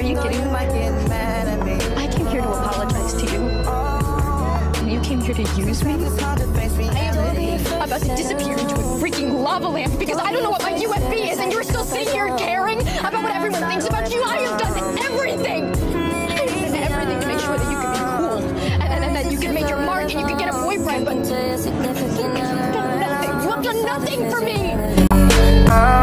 you kidding me? I came here to apologize to you. And you came here to use me? I am about to disappear into a freaking lava lamp because I don't know what my UFB is, and you're still sitting here caring about what everyone thinks about you. I have done everything. I have done everything to make sure that you can be cool, and that you can make your mark, and you can get a boyfriend, but you've done nothing. You have done nothing for me.